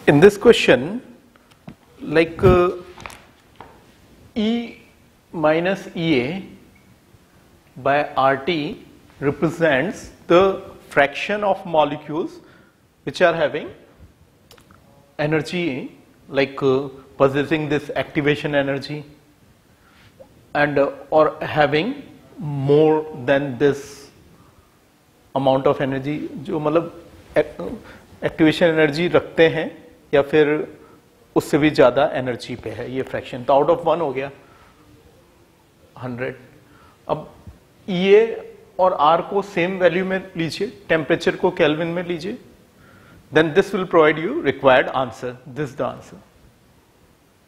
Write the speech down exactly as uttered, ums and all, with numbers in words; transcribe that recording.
In this question, like uh, E minus E A by R T represents the fraction of molecules which are having energy, like uh, possessing this activation energy and uh, or having more than this amount of energy, जो मतलब activation energy रखते हैं या फिर उससे भी ज़्यादा energy पे है ये फ्रैक्शन. तो आउट ऑफ वन हो गया हंड्रेड. अब ई ए और आर को सेम वैल्यू में लीजिए, टेम्परेचर को केल्विन में लीजिए, then this will provide you required answer. This the answer.